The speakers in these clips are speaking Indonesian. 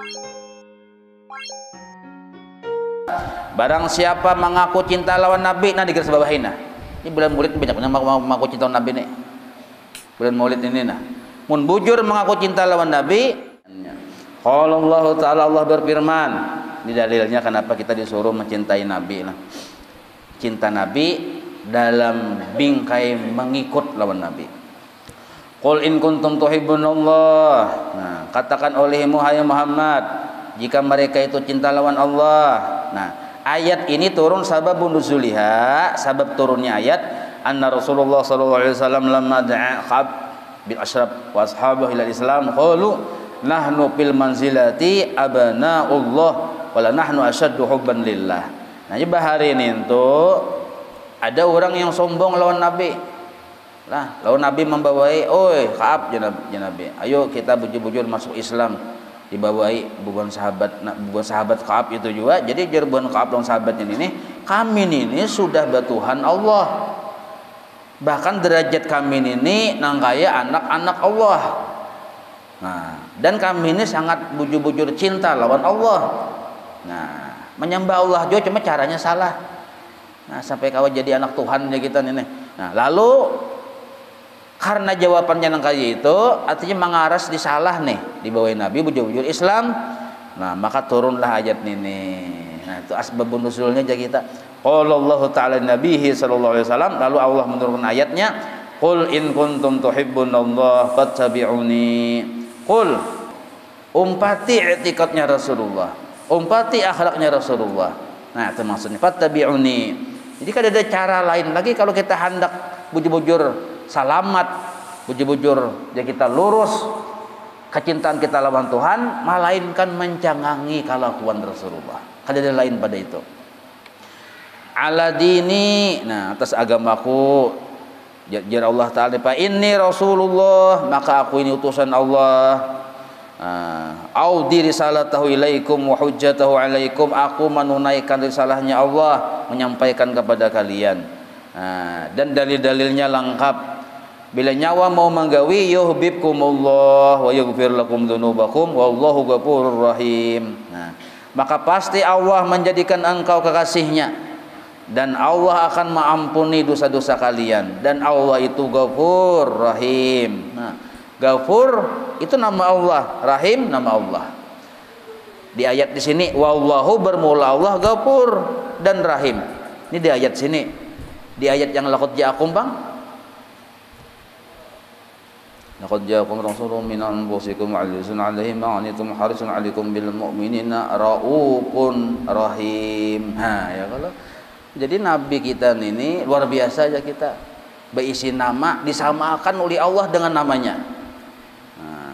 Barang siapa mengaku cinta lawan Nabi, nah digaris bawahin nah. Ini bulan Maulid banyak yang mengaku cinta lawan Nabi nih. Bulan Maulid ini nah. Mun bujur mengaku cinta lawan Nabi. Qala Allah Ta'ala, Allah berfirman. Ini dalilnya kenapa kita disuruh mencintai Nabi lah. Cinta Nabi dalam bingkai mengikut lawan Nabi. Qul in kuntum tuhibbunallah. Nah, katakan olehmu hai Muhammad, jika mereka itu cinta lawan Allah. Nah, ayat ini turun sababun nuzuliha, sabab turunnya ayat anna Rasulullah sallallahu alaihi wasallam lamma da'a Ka'ab bin Ashraf wa ashabahu ila Islam qalu nahnu fil manzilati abana'ullah wala nahnu asyaddu hubban lillah. Nah, di bahari ini tuh ada orang yang sombong lawan Nabi. Lah, lawan Nabi membawai, "Oi, Ka'ab ya Nabi, ayo kita bujur-bujur masuk Islam." Dibawai bukan sahabat Ka'ab itu juga. Jadi jerban Ka'ab lawan sahabatnya ini, kami ini sudah bertuhan Allah. Bahkan derajat kami ini nangkaya anak-anak Allah. Nah, dan kami ini sangat bujur-bujur cinta lawan Allah. Nah, menyembah Allah juga cuma caranya salah. Nah, sampai kau jadi anak Tuhan ya kita ini. Nah, lalu karena jawabannya nang kaya itu artinya mengaras disalah nih dibawain Nabi bujur-bujur Islam. Nah, maka turunlah ayat ini. Nah, itu asbabun nuzulnya aja kita. Qala Allah Ta'ala nabihi sallallahu alaihi wasallam, lalu Allah menurunkan ayatnya, qul in kuntum tuhibbunallaha fattabi'uni. Qul, umpati i'tiqadnya Rasulullah, umpati akhlaknya Rasulullah. Nah, itu maksudnya fattabi'uni. Jadi kan ada cara lain lagi kalau kita hendak bujur-bujur salamat, bujur-bujur ya kita lurus kecintaan kita lawan Tuhan, melainkan mencangangi kelakuan Rasulullah. Ada lain pada itu. Ala dini, nah atas agamaku, jar Allah Ta'ala, fa inni Rasulullah, maka aku ini utusan Allah. Audi risalatahu ilaikum wa hujjatahu alaikum, aku menunaikan risalahnya Allah, menyampaikan kepada kalian. Dan dalil-dalilnya lengkap. Bila nyawa mau menggawi, yuhibbukumullah wa yaghfir lakum dzunubakum wallahu ghafurur rahim. Nah, maka pasti Allah menjadikan engkau kekasihnya dan Allah akan mengampuni dosa-dosa kalian, dan Allah itu Ghafur Rahim. Nah, Ghafur itu nama Allah, Rahim nama Allah. Di ayat di sini wallahu bermula Allah Ghafur dan Rahim. Ini di ayat sini. Di ayat yang laqad ja'akum Bang. Laqad ja'akum rasulun min anfusikum 'azizun 'alaihi ma 'anittum harisun 'alaikum bil mu'minina raufun rahim. Ha, ya kalau jadi Nabi kita ini luar biasa aja kita. Berisi nama disamakan oleh Allah dengan namanya. Nah,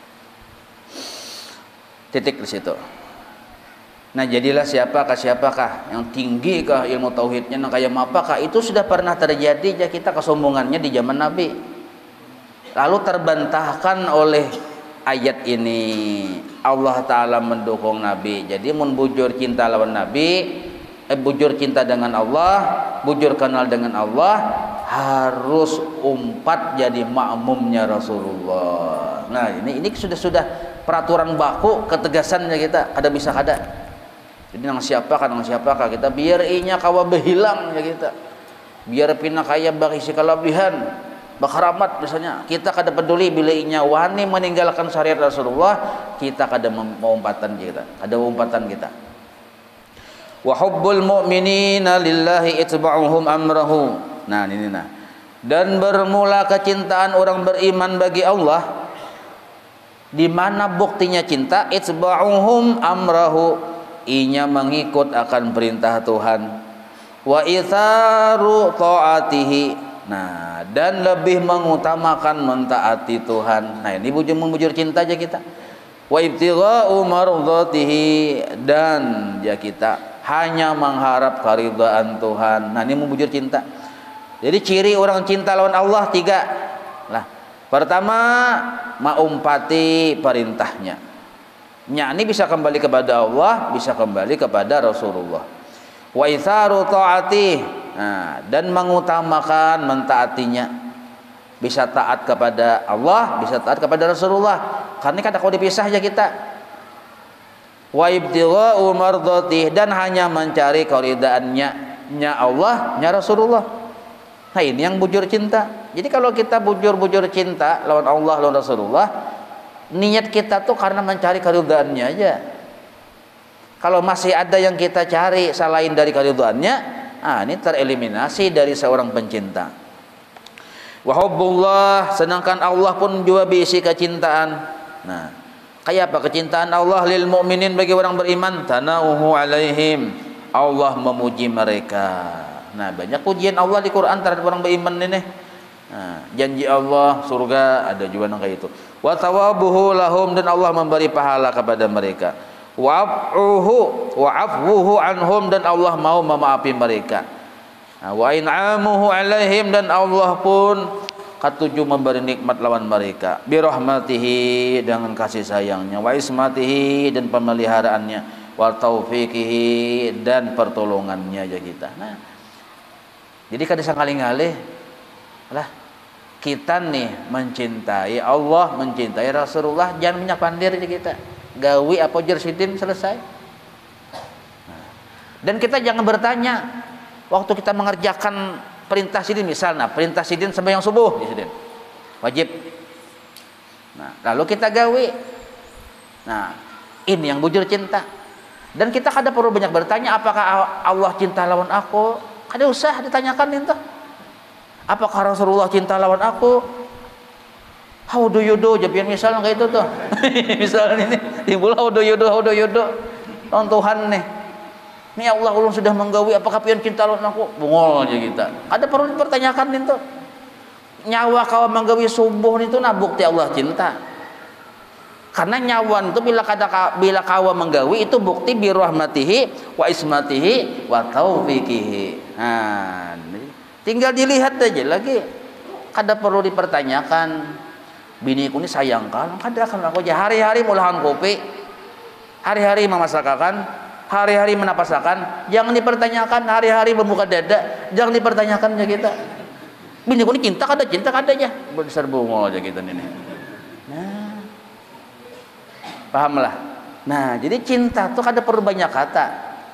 titik di situ. Nah, jadilah siapakah yang tinggi kah ilmu tauhidnya, yang kayak apakah itu sudah pernah terjadi ya kita kesombongannya di zaman Nabi. Lalu terbantahkan oleh ayat ini. Allah Ta'ala mendukung Nabi. Jadi mun bujur cinta lawan Nabi, bujur cinta dengan Allah, bujur kenal dengan Allah, harus umpat jadi makmumnya Rasulullah. Nah, ini sudah peraturan baku, ketegasannya kita ada bisa kada. Jadi nang siapakah kita biar inya kawa behilang ya kita. Biar pina kaya bagi kelebihan, bakaramat misalnya. Kita kada peduli bila inya wani meninggalkan syariat Rasulullah, kita kada mau umpatan kita. Wa hubbul mu'minina lillahi itba'uhum amrahu. Nah, ini nah. Dan bermula kecintaan orang beriman bagi Allah. Di mana buktinya cinta? Itba'uhum amrahu. Inya mengikut akan perintah Tuhan. Wa itharu ta'atihi. Nah, dan lebih mengutamakan mentaati Tuhan. Nah, ini bujur cinta aja kita. Wa ibtigha'u mardhatihi, dan ya kita hanya mengharap keridhaan Tuhan. Nah, ini membujur cinta. Jadi ciri orang cinta lawan Allah 3 lah. Pertama, maumpati perintahnya. Ini bisa kembali kepada Allah, bisa kembali kepada Rasulullah. Wa itharu ta'ati, nah, dan mengutamakan mentaatinya. Bisa taat kepada Allah, bisa taat kepada Rasulullah. Karena kata kau dipisah aja kita. wa ibtigha'u mardatih, dan hanya mencari keridhaannya, nya Allah, nya Rasulullah. Nah, ini yang bujur cinta. Jadi kalau kita bujur cinta lawan Allah, lawan Rasulullah, niat kita tuh karena mencari keridhaannya aja. Kalau masih ada yang kita cari selain dari keridhaannya, ini tereliminasi dari seorang pencinta. Wa hubbullah, sedangkan Allah pun juga berisi kecintaan. Nah, kayak apa kecintaan Allah lil mu'minin, bagi orang beriman? Tanauhu alaihim, Allah memuji mereka. Nah, banyak pujian Allah di Quran terhadap orang beriman ini. Nah, janji Allah surga, ada juga yang kayak itu. Wa thawabuhu lahum, dan Allah memberi pahala kepada mereka. Wa afwuhu anhum, dan Allah mau memaafi mereka. Nah, wa in'amuhu alaihim, dan Allah pun ketujuh memberi nikmat lawan mereka. Birahmatihi, dengan kasih sayangnya. Wa ismatihi, dan pemeliharaannya. Wa taufiqihi, dan pertolongannya aja kita. Nah, jadi kada sangali-ngali lah kita nih mencintai Allah, mencintai Rasulullah, jangan banyak pandir aja kita. Gawi apa jersidin selesai. Nah, dan kita jangan bertanya waktu kita mengerjakan perintah sidin, misalnya perintah sidin sembahyang subuh di sidin wajib. Nah, lalu kita gawe. Nah, ini yang bujur cinta. Dan kita kada perlu banyak bertanya apakah Allah cinta lawan aku. Kada usah ditanyakan itu. Apakah Rasulullah cinta lawan aku? How do you do? Japian misalnya kayak itu tuh. Misalnya ini timbul how do you do lawan Tuhan nih. Ini Allah ulun sudah menggawi, apakah pian cinta lawan aku? Bungol aja kita. Ada perlu dipertanyakan itu. Nyawa kau menggawi subuh itu nah bukti Allah cinta. Karena nyawa itu bila kau menggawi itu bukti birahmatihi wa ismatihi wa taufiqihi. Nah, tinggal dilihat aja lagi. Kada perlu dipertanyakan. Biniku ini sayang kan? Kada kan aku aja hari-hari mulahan kopi. Hari-hari memasakkan, hari-hari menapasakan, jangan dipertanyakan. Hari-hari membuka dada, jangan dipertanyakan aja kita. Biniku ini cinta kada aja. Besar bungol aja kita ini. Nah, pahamlah. Nah, jadi cinta tuh kada perlu banyak kata.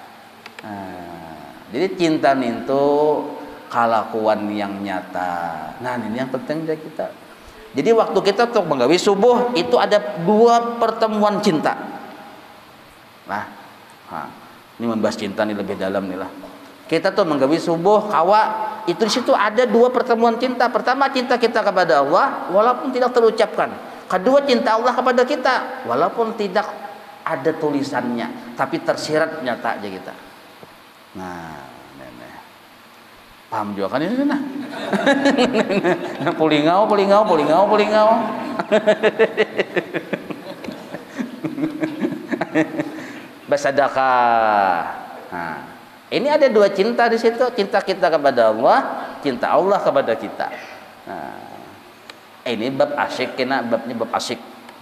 Nah, jadi cinta itu kelakuan yang nyata. Nah, ini yang penting dari kita. Jadi waktu kita tuh menggawi subuh itu ada 2 pertemuan cinta. Nah, ini membahas cinta nih lebih dalam nih lah. Kita tuh menggawi subuh kawa itu di situ ada 2 pertemuan cinta. Pertama, cinta kita kepada Allah walaupun tidak terucapkan. Kedua, cinta Allah kepada kita walaupun tidak ada tulisannya tapi tersirat nyata aja kita. Nah, paham juga kan ini nah. Pulingau. Basadakah. Nah, ini ada 2 cinta di situ, cinta kita kepada Allah, cinta Allah kepada kita. Nah, ini bab asyik, kena babnya bab asyik.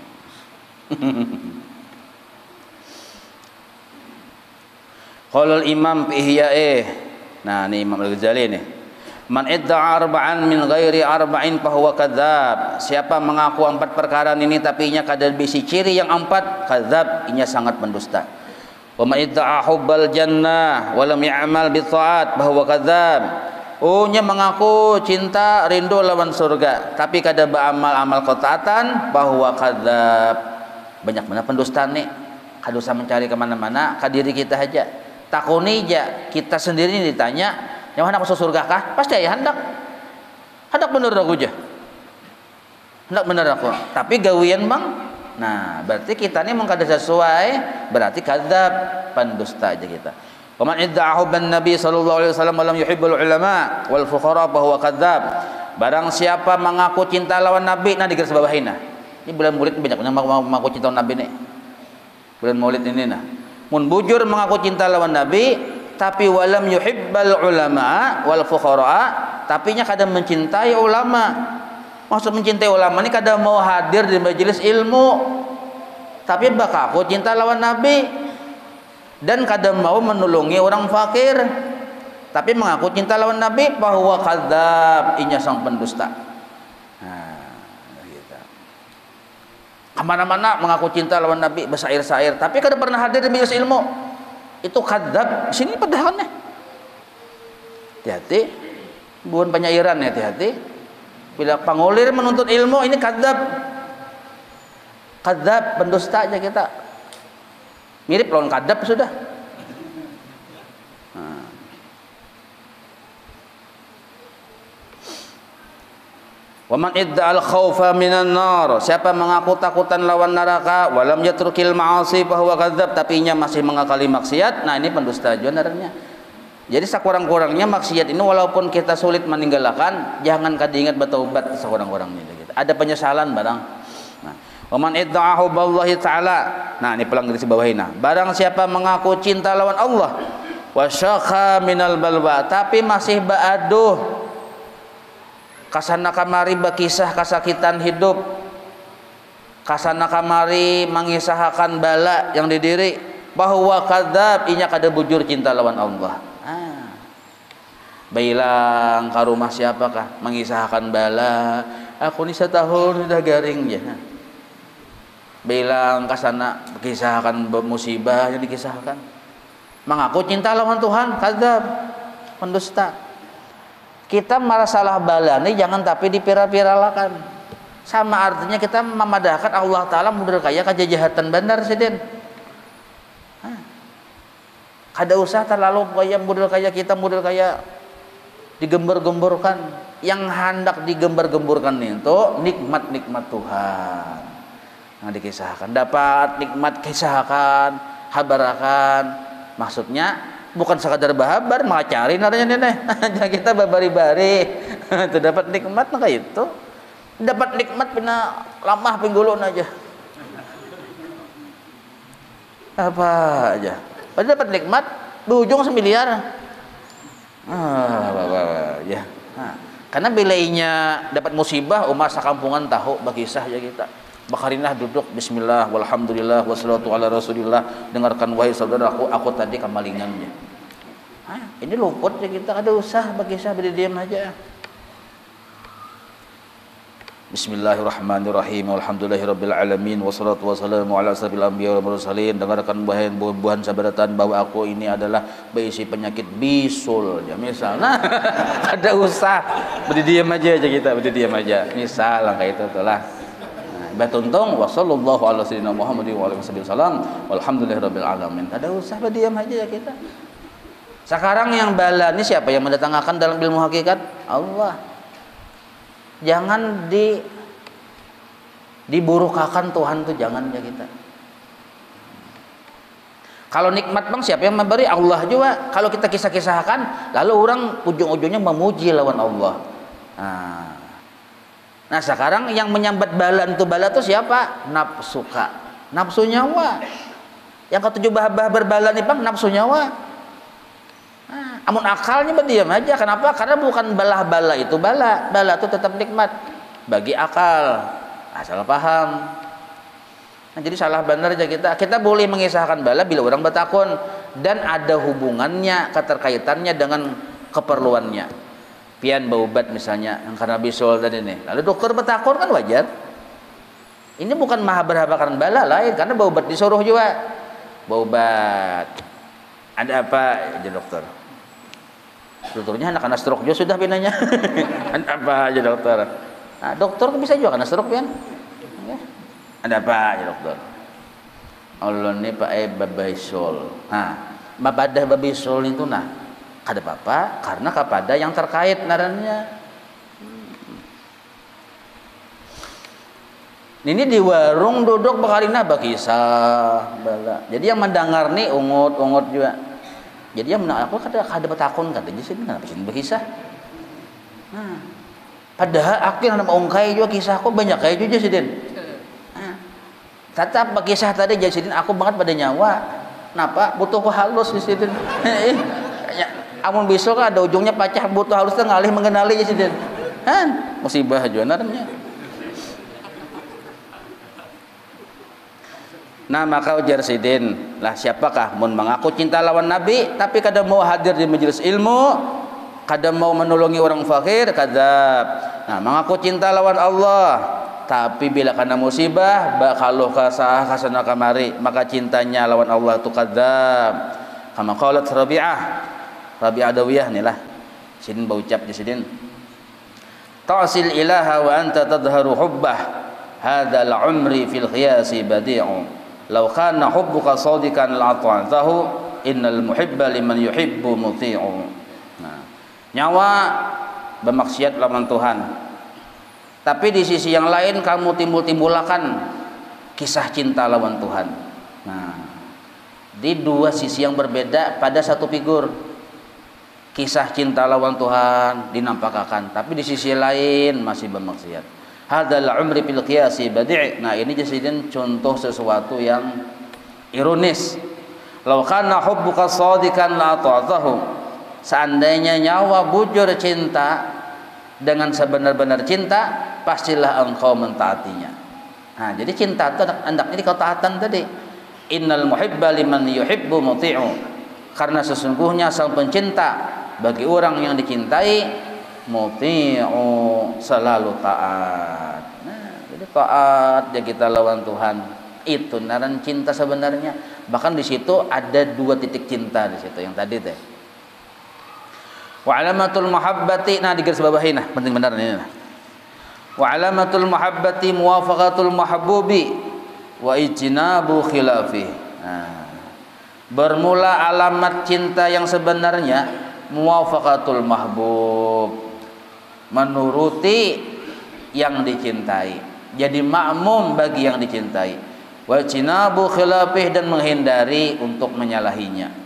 Qala al-Imam fi Ihya'i. Nah, ini Imam Al-Ghazali nih. Man idda'a arba'an min ghairi arba'in fahuwa kadzdzab. Siapa mengaku 4 perkara ini tapi inya kada bisi ciri yang 4, kadzdzab, inya sangat pendusta. Wa man idda'a hubbal jannah wa lam ya'mal bi ta'at fahuwa kadzdzab. Nya mengaku cinta rindu lawan surga tapi kada beramal-amal ketaatan, bahwa kadzdzab. Banyak mana pendusta nih. Kada usah mencari kemana-mana, ke diri kita aja. Takuni aja kita sendiri ditanya, yang mana masuk surga kah? Pasti ya hendak bener aku aja, hendak bener aku. Tapi gawian bang, nah berarti kita ini mengkada sesuai, berarti kadzab, pendusta aja kita. Waman idda'ahu ban Nabi sallallahu alaihi wasallam lam yuhibbul ulama wal fuqara bahwa kadzab. Barang siapa mengaku cinta lawan Nabi, nah digaris bawahin nah. Ini bulan Maulid banyak yang mengaku cinta lawan Nabi nih. Bulan Maulid ini nah. Mun bujur mengaku cinta lawan Nabi tapi walam yuhibbal ulama wal fuqara, tapi nya kadang mencintai ulama. Maksud mencintai ulama ini kadang mau hadir di majelis ilmu tapi bakal aku cinta lawan Nabi, dan kadang mau menolongi orang fakir tapi mengaku cinta lawan Nabi, bahwa kadzab, inya sang pendusta. Nah, gitu. Mana-mana mengaku cinta lawan Nabi, bersair-sair, tapi kada pernah hadir di majelis ilmu. Itu kadzab. Sini padahalnya. Hati-hati. Bukan penyairan ya, hati-hati. Bila pangulir menuntut ilmu ini kadzab. Kadzab, pendusta aja kita. Mirip lawan kadzab sudah. Wa man idda'al khaufa minan nar, siapa mengaku takutan lawan neraka walam yatrukil ma'asi fa huwa kadzdzab, tapi nya masih mengakali maksiat, nah ini pendusta juga naranya. Jadi sakurang-kurangnya maksiat ini walaupun kita sulit meninggalkan, jangan kada ingat bertaubat sakurang-kurangnya gitu. Ada penyesalan barang. Nah, wa man idda'ahu billahi ta'ala. Nah, ini pelang di bawah ini. Barang siapa mengaku cinta lawan Allah wa syakha minal balwa, tapi masih baaduh kasana kamari berkisah kesakitan hidup, kasana kamari mengisahkan bala yang didiri, bahwa kadzab inya kada bujur cinta lawan Allah. Bailang ke rumah siapakah mengisahkan bala, aku ni setahun sudah garing ya. Bailang kasana berkisahkan musibah yang dikisahkan, mengaku cinta lawan Tuhan, kadzab, pendusta. Kita masalah bala ini jangan tapi dipira-piralakan. Sama artinya kita memadahkan Allah Ta'ala model kaya kejahatan bandar sidin. Kada usah terlalu kaya model kaya kita model kaya digembar-gemburkan. Yang hendak digembar-gemburkan itu nikmat-nikmat Tuhan yang dikisahkan. Dapat nikmat kisahkan, habarakan. Maksudnya bukan sekadar bahabar, mengacari naranya nih. Jangan kita babari-bari. Itu dapat nikmat maka itu. Dapat nikmat pina lamah pinggulun aja. Apa aja. Pada dapat nikmat berujung semiliar. Ya. Karena bilainya dapat musibah umat sakampungan tahu berkisah ya kita. Bakarinah duduk bismillah walhamdulillah wassalatu ala rasulillah, dengarkan wahai saudaraku, aku tadi kemalingannya. Ini luput ya kita, ada usah berkisah berdiam aja. Bismillahirrahmanirrahim, alhamdulillahirabbil alamin, wassalatu wassalamu ala asyrofil anbiya wal mursalin. Dengarkan buah-buahan sabadatan bahwa aku ini adalah berisi penyakit bisul ya misalnya. Ada usah berdiam aja kita, berdiam aja. Misal kayak itu itulah. Batuntung wa sallallahu ala sayyidina Muhammadin wa alihi wasallam walhamdulillahirabbil alamin. Ada usah berdiam aja ya kita. Sekarang yang bala ini siapa yang mendatangkan dalam ilmu hakikat? Allah. Jangan diburukakan Tuhan tuh, jangan ya kita. Kalau nikmat bang siapa yang memberi? Allah juga. Kalau kita kisah-kisahkan lalu orang ujung-ujungnya memuji lawan Allah. Nah sekarang yang menyambat bala itu siapa? Nafsu kak, nafsu nyawa. Yang ketujuh bah berbala nih bang, nafsu nyawa. Amun akalnya berdiam aja. Kenapa? Karena bukan bala itu bala itu tetap nikmat bagi akal. Salah paham. Nah, jadi salah benar aja kita boleh mengisahkan bala bila orang bertakun dan ada hubungannya, keterkaitannya dengan keperluannya. Pian baubat misalnya yang karena bisul tadi nih, lalu dokter bertakun kan wajar. Ini bukan maha berhabakan bala lain, karena baubat disuruh juga. Baubat ada apa aja dokter? Dokternya anak stroke juga sudah pinanya. Ada apa aja dokter? Nah, dokter bisa juga karena stroke pian. Ada apa aja dokter? Allah nih pak babisul. Nah, mabadah babisul itu nah. Kada apa-apa karena kepada yang terkait narannya. Ini di warung duduk bakarina bakisah bala. Jadi yang mendengar nih ungut juga. Jadi yang mendengar aku kada bertakun katanya sih kenapa sih bakisah. Padahal akhir ada ongkai juga kisahku banyak kayak juga sih Den. Tetap bakisah tadi jadi aku banget pada nyawa. Kenapa? Butuh halus di sini. Amun besok ada ujungnya pacah butuh halus ngalih mengenali ya sidin. Musibah juga namanya. Nah maka ujar sidin lah siapakah mun mengaku cinta lawan Nabi tapi kada mau hadir di majelis ilmu, kada mau menolongi orang fakir, kadzab. Nah mengaku cinta lawan Allah Tapi bila kena musibah bakaluh kasah kasana kamari, maka cintanya lawan Allah tu kadzab. Kama qalat Rabi'ah Dawiyah ni lah. Sidin baucap di sidin. Ta'sil ilaha wa anta tadharu hubbah. Hadzal umri fil khiyasi badi'u. Law kana hubbuka sadikan la'ata'tahu. Innal muhibba liman yuhibbu muti'u. Nah, nyawa bermaksiat lawan Tuhan. Tapi di sisi yang lain kamu timbul-timbulakan kisah cinta lawan Tuhan. Nah, di dua sisi yang berbeda pada satu figur. Kisah cinta lawan Tuhan dinampakkan, tapi di sisi lain masih bermaksiat. Hadzal umri fil qiyasi badi'. Nah, ini jadi contoh sesuatu yang ironis. Law kana hubbuka shadikan la ta'tahu. Seandainya nyawa bujur cinta dengan sebenar-benar cinta, pastilah engkau mentaatinya. Nah, jadi cinta itu hendaknya di ketaatan tadi. Innal muhibba liman yuhibbu muti'u. Karena sesungguhnya sang pencinta bagi orang yang dicintai muti'u, selalu taat. Nah, jadi taat ya kita lawan Tuhan. Itu naran cinta sebenarnya. Bahkan di situ ada dua titik cinta di situ yang tadi teh. Wa alamatul mahabbati, nah digaris bawahi nah, penting benar ini nah. Wa alamatul mahabbati muwafaqatul mahbubi wa ijtinabu khilafi. Nah, bermula alamat cinta yang sebenarnya muwafaqatul mahbub, menuruti yang dicintai, jadi makmum bagi yang dicintai. Wa ijtinabu khilafih, dan menghindari untuk menyalahinya.